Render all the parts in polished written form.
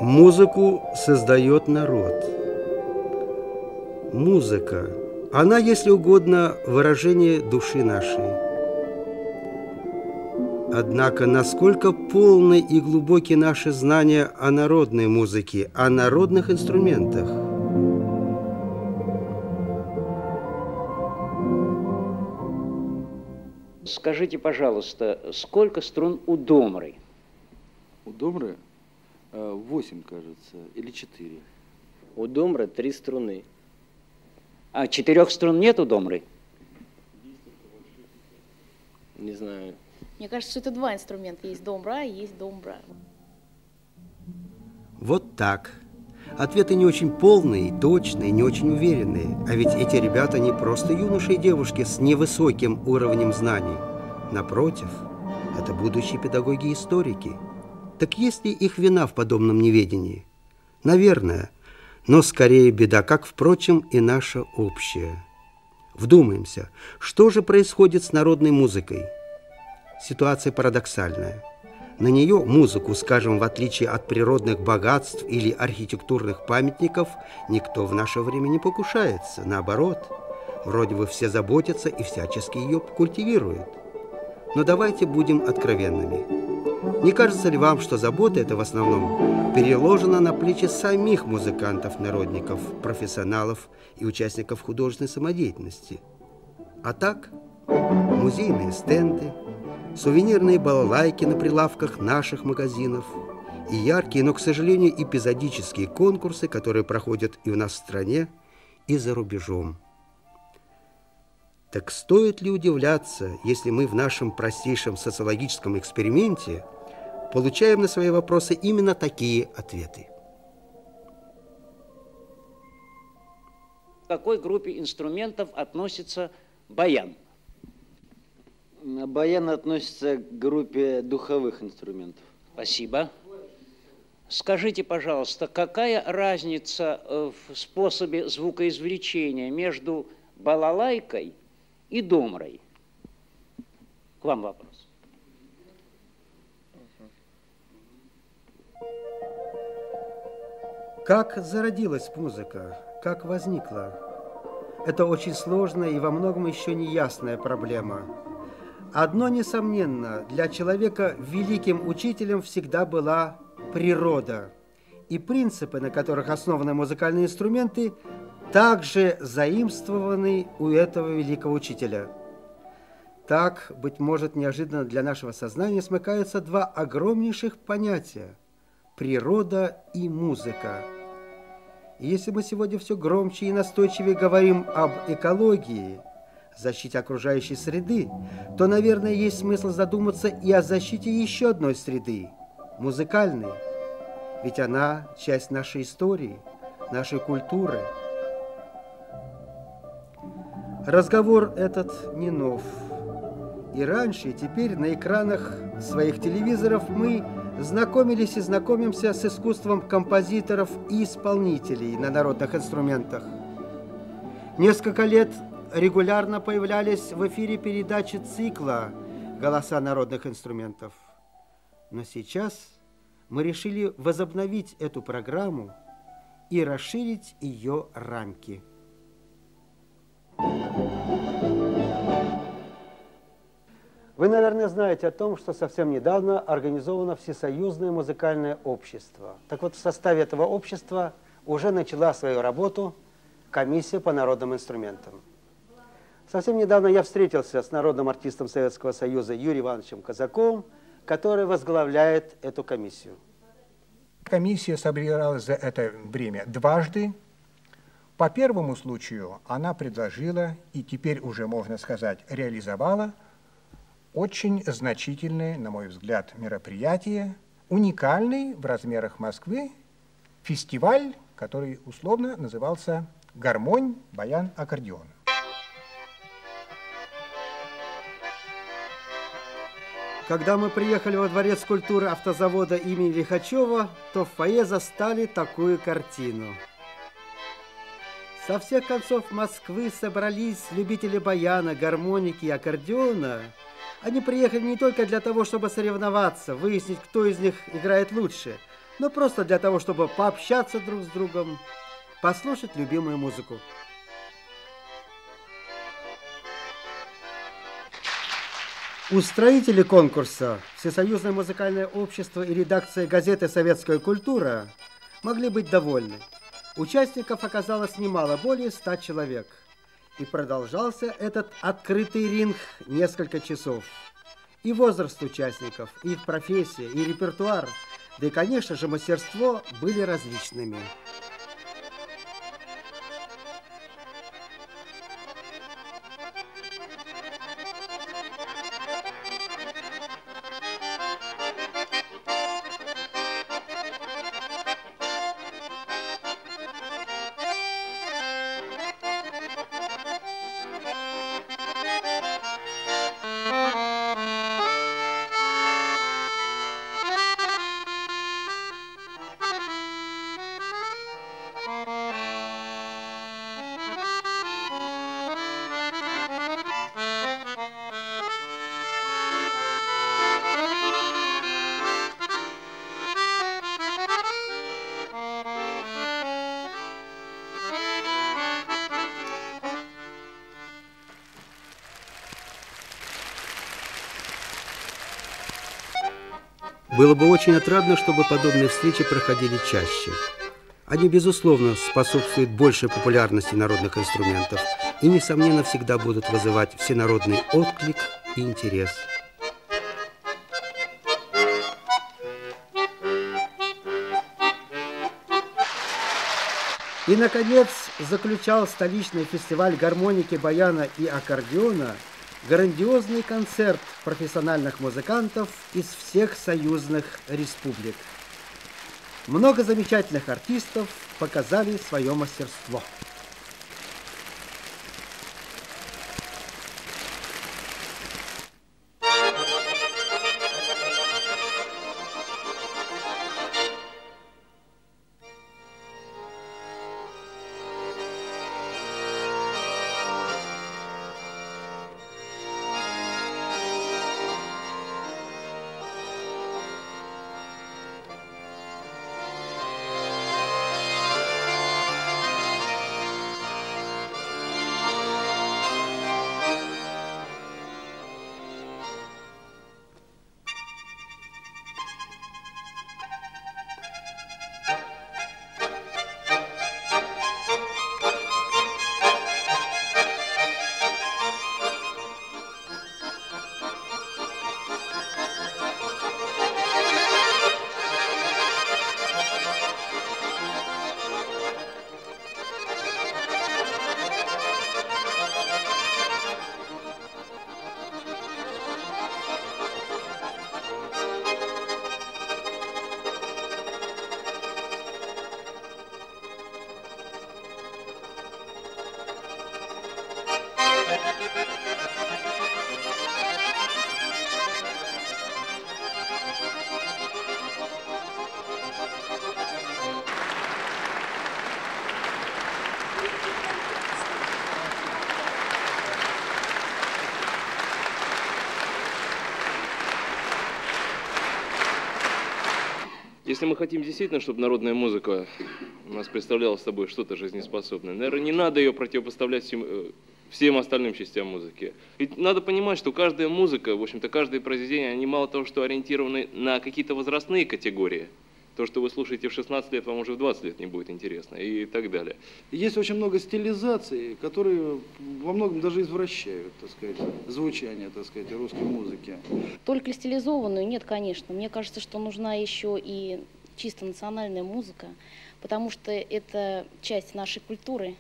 Музыку создает народ. Музыка, она, если угодно, выражение души нашей. Однако, насколько полны и глубоки наши знания о народной музыке, о народных инструментах? Скажите, пожалуйста, сколько струн у домры? У домры 8, кажется, или 4. У домры 3 струны. А 4 струн нет у домры? Не знаю. Мне кажется, что это 2 инструмента. Есть домбра и есть домбра. Вот так. Ответы не очень полные, точные, не очень уверенные. А ведь эти ребята не просто юноши и девушки с невысоким уровнем знаний. Напротив, это будущие педагоги-историки. Так есть ли их вина в подобном неведении? Наверное, но скорее беда, как, впрочем, и наша общая. Вдумаемся, что же происходит с народной музыкой? Ситуация парадоксальная. На нее, музыку, скажем, в отличие от природных богатств или архитектурных памятников, никто в наше время не покушается. Наоборот, вроде бы все заботятся и всячески ее культивируют. Но давайте будем откровенными. Не кажется ли вам, что забота эта в основном переложена на плечи самих музыкантов-народников, профессионалов и участников художественной самодеятельности? А так, музейные стенды, сувенирные балалайки на прилавках наших магазинов и яркие, но, к сожалению, эпизодические конкурсы, которые проходят и у нас в стране, и за рубежом. Так стоит ли удивляться, если мы в нашем простейшем социологическом эксперименте получаем на свои вопросы именно такие ответы? К какой группе инструментов относится баян? Баян относится к группе духовых инструментов. Спасибо. Скажите, пожалуйста, какая разница в способе звукоизвлечения между балалайкой и домрой? К вам вопрос. Как зародилась музыка? Как возникла? Это очень сложная и во многом еще не ясная проблема. Одно несомненно, для человека великим учителем всегда была природа. И принципы, на которых основаны музыкальные инструменты, также заимствованы у этого великого учителя. Так, быть может, неожиданно для нашего сознания смыкаются 2 огромнейших понятия – природа и музыка. И если мы сегодня все громче и настойчивее говорим об экологии, защите окружающей среды, то, наверное, есть смысл задуматься и о защите еще одной среды – музыкальной. Ведь она – часть нашей истории, нашей культуры. Разговор этот не нов. И раньше, и теперь на экранах своих телевизоров мы знакомились и знакомимся с искусством композиторов и исполнителей на народных инструментах. Несколько лет регулярно появлялись в эфире передачи цикла «Голоса народных инструментов». Но сейчас мы решили возобновить эту программу и расширить ее рамки. Вы, наверное, знаете о том, что совсем недавно организовано Всесоюзное музыкальное общество. Так вот, в составе этого общества уже начала свою работу комиссия по народным инструментам. Совсем недавно я встретился с народным артистом Советского Союза Юрием Ивановичем Казаковым, который возглавляет эту комиссию. Комиссия собиралась за это время дважды. По первому случаю она предложила, и теперь уже, можно сказать, реализовала очень значительное, на мой взгляд, мероприятие, уникальный в размерах Москвы фестиваль, который условно назывался «Гармонь, баян, аккордеон». Когда мы приехали во дворец культуры автозавода имени Лихачева, то в фойе застали такую картину. Со всех концов Москвы собрались любители баяна, гармоники и аккордеона. Они приехали не только для того, чтобы соревноваться, выяснить, кто из них играет лучше, но просто для того, чтобы пообщаться друг с другом, послушать любимую музыку. Устроители конкурса, Всесоюзное музыкальное общество и редакция газеты «Советская культура» могли быть довольны. Участников оказалось немало, более 100 человек. И продолжался этот открытый ринг несколько часов. И возраст участников, и их профессия, и репертуар, да и, конечно же, мастерство были различными. Было бы очень отрадно, чтобы подобные встречи проходили чаще. Они, безусловно, способствуют большей популярности народных инструментов и, несомненно, всегда будут вызывать всенародный отклик и интерес. И, наконец, заключал столичный фестиваль гармоники, баяна и аккордеона грандиозный концерт профессиональных музыкантов из всех союзных республик. Много замечательных артистов показали свое мастерство. Если мы хотим действительно, чтобы народная музыка у нас представляла собой что-то жизнеспособное, наверное, не надо ее противопоставлять всем остальным частям музыки. Ведь надо понимать, что каждая музыка, в общем-то, каждое произведение, они мало того, что ориентированы на какие-то возрастные категории. То, что вы слушаете в 16 лет, вам уже в 20 лет не будет интересно и так далее. Есть очень много стилизаций, которые во многом даже извращают, так сказать, звучание, так сказать, русской музыки. Только стилизованную нет, конечно. Мне кажется, что нужна еще и чисто национальная музыка, потому что это часть нашей культуры.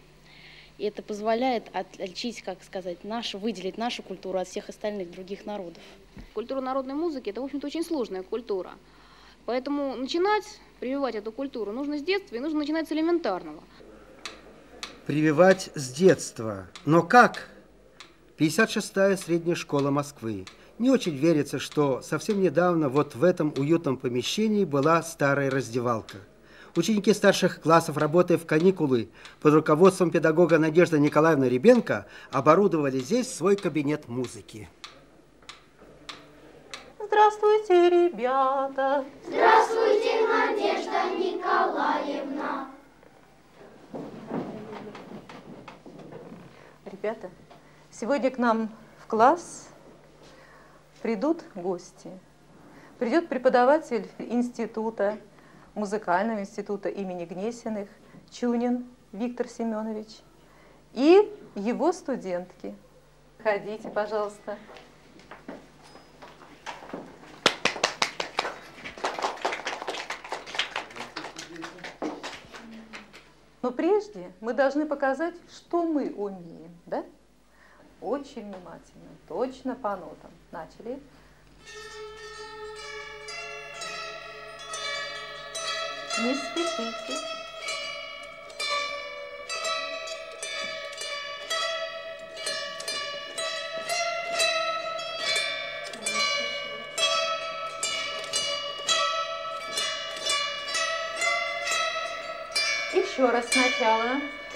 И это позволяет отличить, как сказать, выделить нашу культуру от всех остальных других народов. Культура народной музыки – это, в общем-то, очень сложная культура. Поэтому начинать прививать эту культуру нужно с детства и нужно начинать с элементарного. Прививать с детства. Но как? 56-я средняя школа Москвы. Не очень верится, что совсем недавно вот в этом уютном помещении была старая раздевалка. Ученики старших классов, работая в каникулы под руководством педагога Надежды Николаевны Ребенко, оборудовали здесь свой кабинет музыки. Вот здравствуйте, ребята. Здравствуйте, Надежда Николаевна. Ребята, сегодня к нам в класс придут гости. Придет преподаватель института, музыкального института имени Гнесиных, Чунин Виктор Семенович, и его студентки. Ходите, пожалуйста. Но прежде мы должны показать, что мы умеем, да? Очень внимательно, точно по нотам. Начали. Не спешите. Еще раз сначала.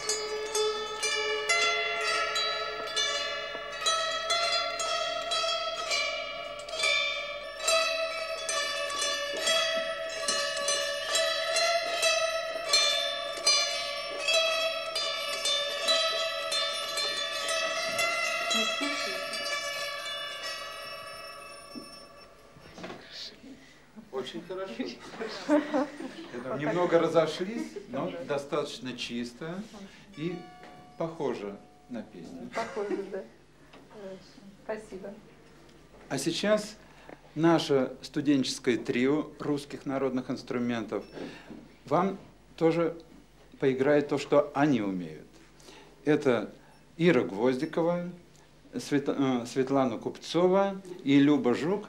Очень хорошо. Немного разошлись, но достаточно чисто и похоже на песню. Похоже, да. Спасибо. А сейчас наше студенческое трио русских народных инструментов вам тоже поиграет то, что они умеют. Это Ира Гвоздикова, Светлана Купцова и Люба Жук.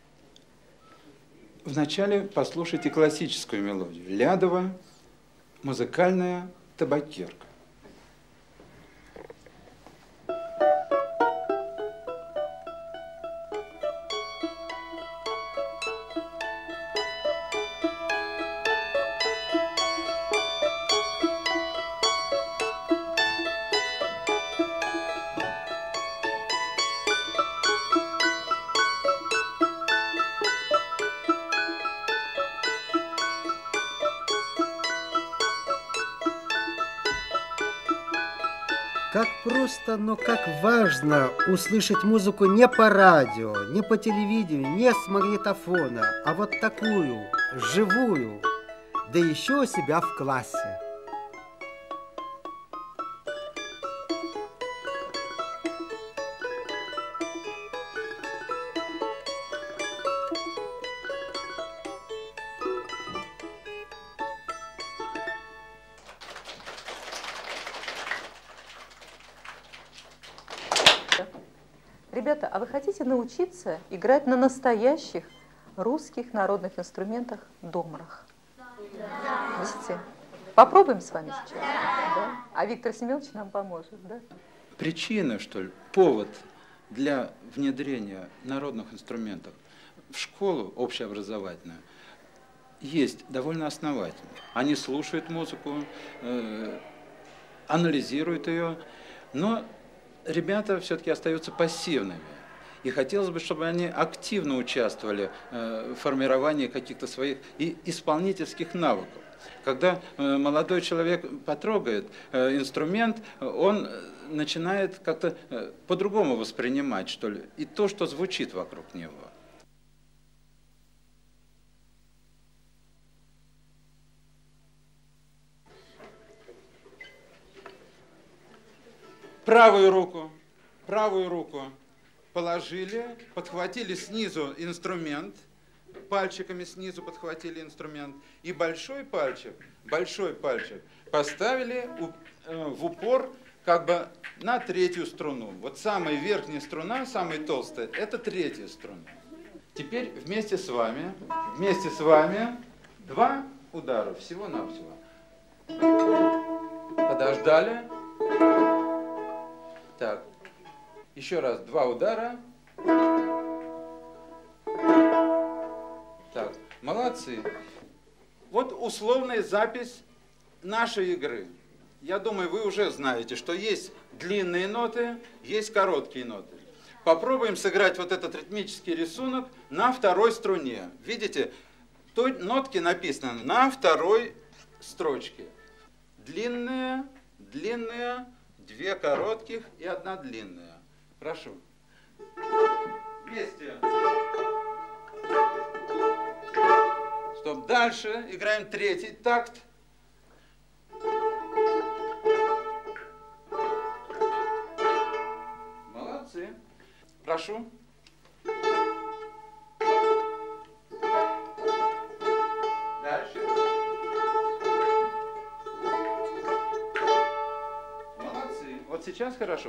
Вначале послушайте классическую мелодию. Лядова, музыкальная табакерка. Как просто, но как важно услышать музыку не по радио, не по телевидению, не с магнитофона, а вот такую, живую, да еще у себя в классе. Ребята, а вы хотите научиться играть на настоящих русских народных инструментах домрах? Да. Видите? Попробуем с вами сейчас? Да. А Виктор Семенович нам поможет, да? Причина, что ли, повод для внедрения народных инструментов в школу общеобразовательную есть довольно основательно. Они слушают музыку, анализируют ее, но ребята все-таки остаются пассивными. И хотелось бы, чтобы они активно участвовали в формировании каких-то своих и исполнительских навыков. Когда молодой человек потрогает инструмент, он начинает как-то по-другому воспринимать, что ли, и то, что звучит вокруг него. Правую руку положили, подхватили снизу инструмент, пальчиками снизу подхватили инструмент, и большой пальчик поставили в упор как бы на третью струну. Вот самая верхняя струна, самая толстая, это третья струна. Теперь вместе с вами 2 удара, всего-навсего. Подождали. Так, еще раз 2 удара. Так, молодцы. Вот условная запись нашей игры. Я думаю, вы уже знаете, что есть длинные ноты, есть короткие ноты. попробуем сыграть вот этот ритмический рисунок на второй струне. Видите, нотки написаны на второй строчке. Длинные, длинные, 2 коротких и 1 длинная. Прошу. Вместе. Стоп. Дальше играем 3-й такт. Молодцы. Прошу. Дальше. Молодцы. Вот сейчас хорошо.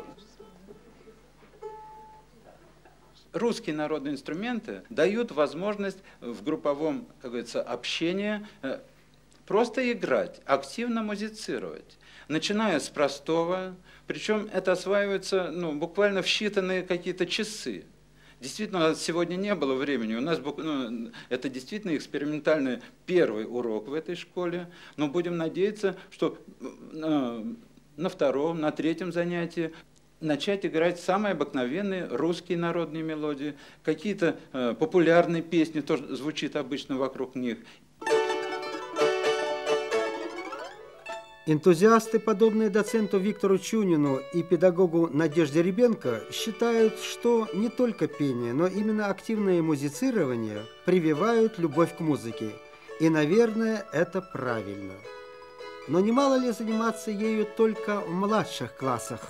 Русские народные инструменты дают возможность в групповом, как говорится, общении просто играть, активно музицировать, начиная с простого, причем это осваивается буквально в считанные какие-то часы. Действительно, у нас сегодня не было времени, у нас это действительно экспериментальный первый урок в этой школе, но будем надеяться, что на втором, на 3-м занятии начать играть самые обыкновенные русские народные мелодии, какие-то популярные песни, тоже звучит обычно вокруг них. Энтузиасты, подобные доценту Виктору Чунину и педагогу Надежде Ребенко, считают, что не только пение, но именно активное музицирование прививают любовь к музыке. И, наверное, это правильно. Но немало ли заниматься ею только в младших классах?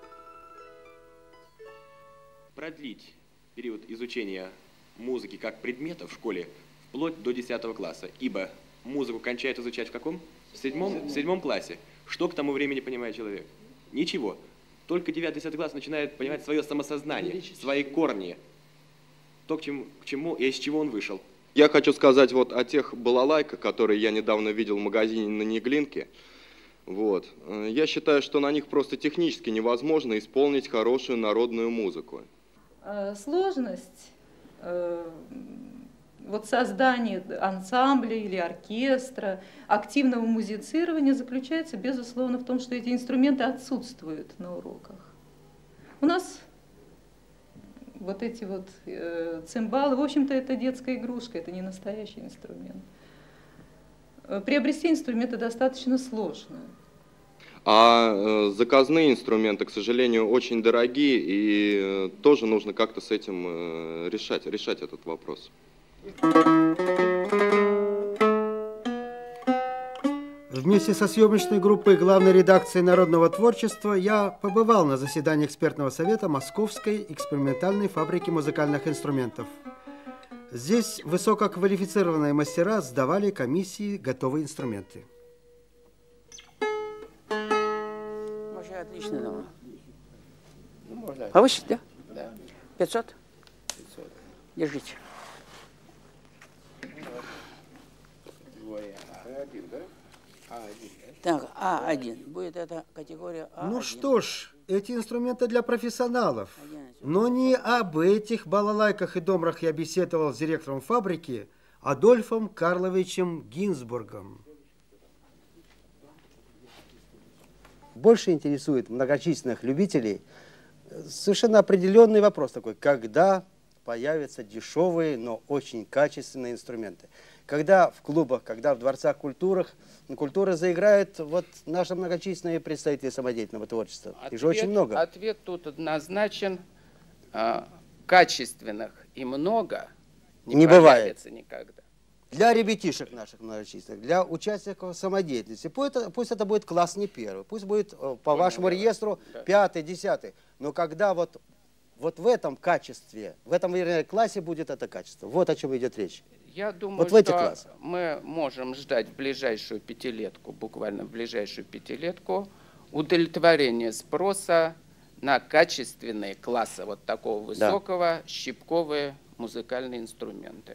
Продлить период изучения музыки как предмета в школе вплоть до 10 класса, ибо музыку кончает изучать в каком? В седьмом классе. Что к тому времени понимает человек? Ничего. Только 9-10 класс начинает понимать свое самосознание, свои корни, то, к чему и из чего он вышел. Я хочу сказать вот о тех балалайках, которые я недавно видел в магазине на Неглинке. Вот. Я считаю, что на них просто технически невозможно исполнить хорошую народную музыку. Сложность вот создания ансамбля или оркестра, активного музицирования заключается, безусловно, в том, что эти инструменты отсутствуют на уроках. У нас вот эти вот цимбалы, в общем-то, это детская игрушка, это не настоящий инструмент. Приобрести инструменты достаточно сложно. А заказные инструменты, к сожалению, очень дорогие, и тоже нужно как-то с этим решать этот вопрос. Вместе со съемочной группой главной редакции «Народного творчества» я побывал на заседании экспертного совета Московской экспериментальной фабрики музыкальных инструментов. Здесь высококвалифицированные мастера сдавали комиссии готовые инструменты. Отлично, но. Повысить, да? Да. 500? 500. Держите. А1, да? А1. Так, А1. Будет это категория А1. Ну что ж, эти инструменты для профессионалов. Но не об этих балалайках и домрах я беседовал с директором фабрики Адольфом Карловичем Гинзбургом. Больше интересует многочисленных любителей совершенно определенный вопрос такой: когда появятся дешевые, но очень качественные инструменты? Когда в клубах, когда в дворцах культуры заиграют вот наши многочисленные представители самодеятельного творчества? Их же очень много. Ответ тут однозначен. Качественных и много не бывает никогда. Для ребятишек наших многочисленных, для участников самодеятельности, пусть это будет класс не первый, пусть будет по вашему реестру 5-й, 10-й, но когда вот в этом качестве, в этом классе будет это качество, вот о чем идет речь. Я думаю, вот что мы можем ждать в ближайшую пятилетку, буквально в ближайшую пятилетку, удовлетворения спроса на качественные классы вот такого высокого, щипковые музыкальные инструменты.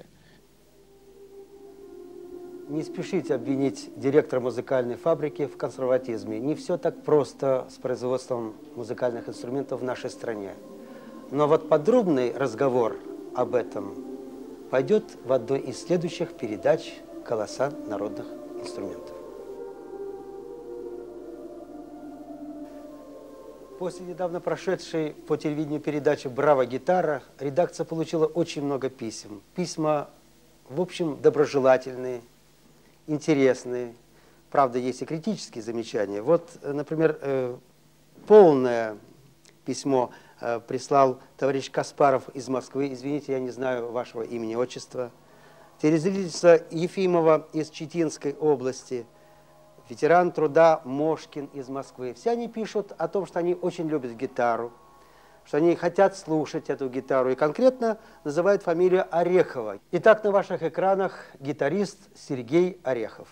Не спешите обвинить директора музыкальной фабрики в консерватизме. Не все так просто с производством музыкальных инструментов в нашей стране. Но вот подробный разговор об этом пойдет в одной из следующих передач «Голоса народных инструментов». После недавно прошедшей по телевидению передачи «Браво, гитара» редакция получила очень много писем. Письма, в общем, доброжелательные, интересные. Правда, есть и критические замечания. Вот, например, полное письмо прислал товарищ Каспаров из Москвы. Извините, я не знаю вашего имени, отчества. Телезрительница Ефимова из Читинской области. Ветеран труда Мошкин из Москвы. Все они пишут о том, что они очень любят гитару, что они хотят слушать эту гитару. И конкретно называют фамилию Орехова. Итак, на ваших экранах гитарист Сергей Орехов.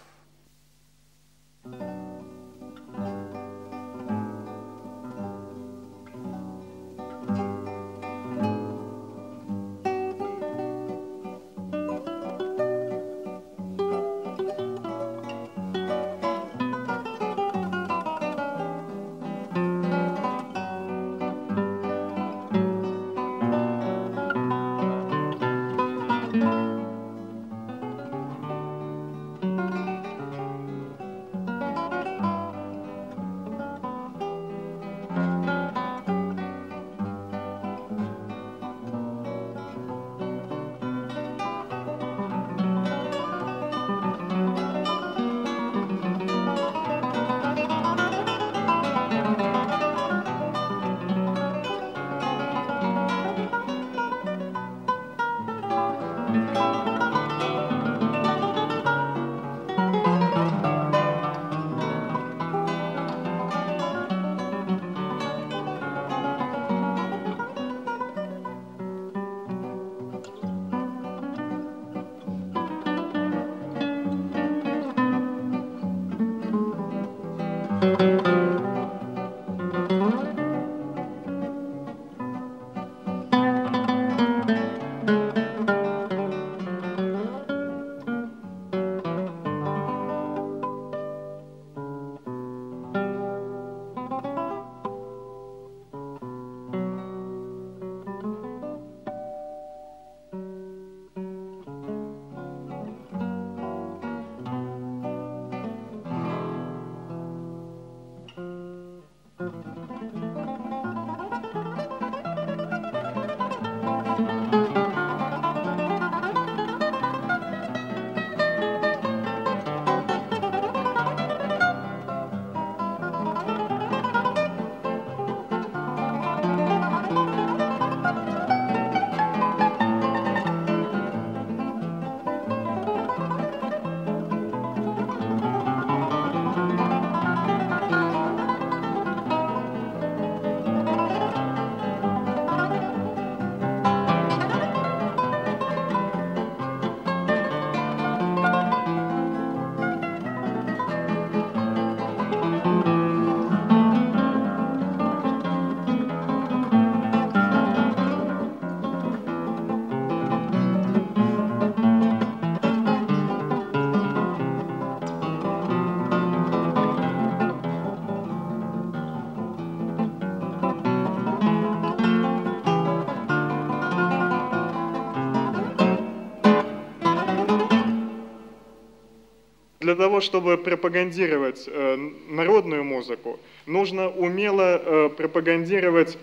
Для того, чтобы пропагандировать народную музыку, нужно умело пропагандировать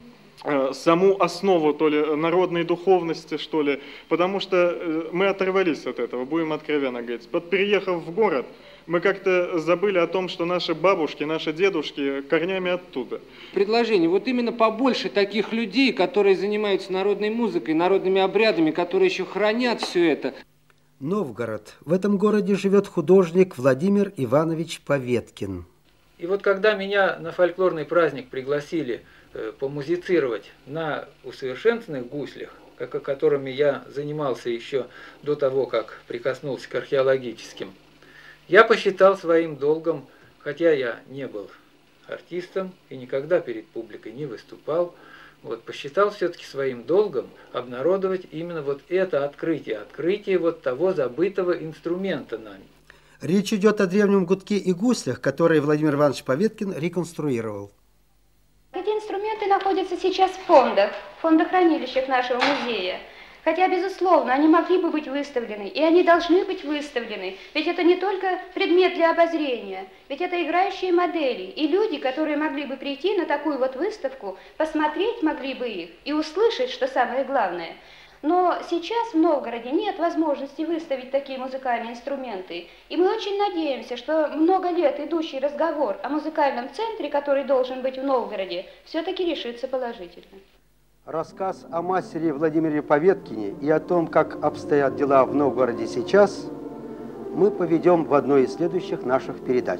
саму основу, то ли, народной духовности, что ли, потому что мы оторвались от этого, будем откровенно говорить. Вот приехав в город, мы как-то забыли о том, что наши бабушки, наши дедушки корнями оттуда. Предложение, вот именно побольше таких людей, которые занимаются народной музыкой, народными обрядами, которые еще хранят все это. Новгород. В этом городе живет художник Владимир Иванович Поветкин. И вот когда меня на фольклорный праздник пригласили помузицировать на усовершенствованных гуслях, которыми я занимался еще до того, как прикоснулся к археологическим, я посчитал своим долгом, хотя я не был артистом и никогда перед публикой не выступал, посчитал все-таки своим долгом обнародовать именно вот это открытие вот того забытого инструмента нами. Речь идет о древнем гудке и гуслях, которые Владимир Иванович Поветкин реконструировал. Эти инструменты находятся сейчас в фондах, хранилищах нашего музея. Хотя, безусловно, они могли бы быть выставлены, и они должны быть выставлены. Ведь это не только предмет для обозрения, ведь это играющие модели. И люди, которые могли бы прийти на такую вот выставку, посмотреть могли бы их и услышать, что самое главное. Но сейчас в Новгороде нет возможности выставить такие музыкальные инструменты. И мы очень надеемся, что много лет идущий разговор о музыкальном центре, который должен быть в Новгороде, все-таки решится положительно. Рассказ о мастере Владимире Поветкине и о том, как обстоят дела в Новгороде сейчас, мы поведем в одной из следующих наших передач.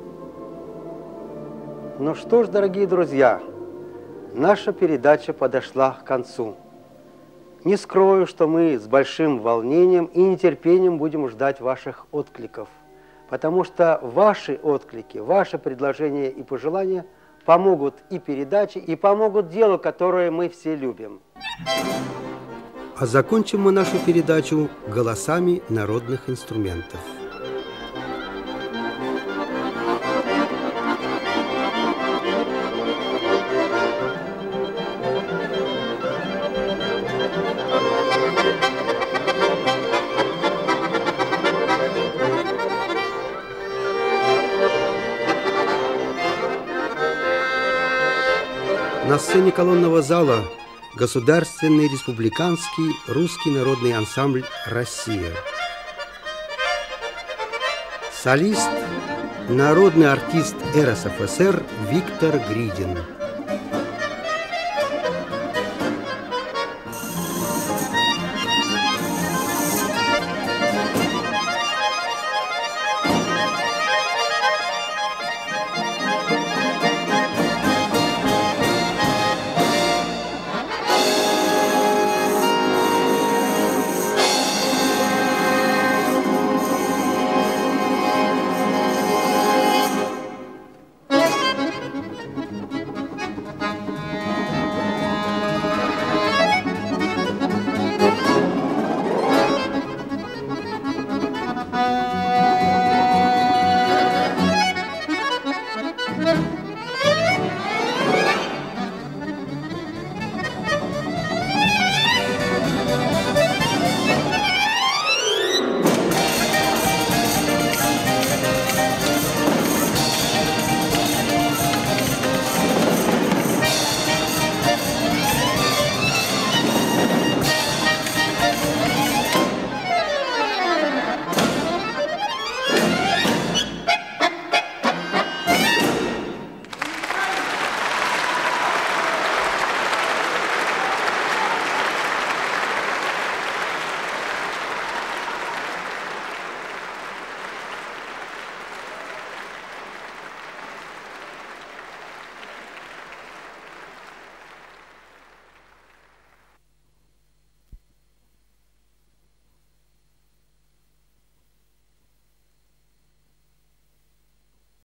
Ну что ж, дорогие друзья, наша передача подошла к концу. Не скрою, что мы с большим волнением и нетерпением будем ждать ваших откликов, потому что ваши отклики, ваши предложения и пожелания помогут и передаче, и помогут делу, которое мы все любим. А закончим мы нашу передачу голосами народных инструментов. На сцене колонного зала Государственный республиканский русский народный ансамбль «Россия». Солист – народный артист РСФСР Виктор Гридин.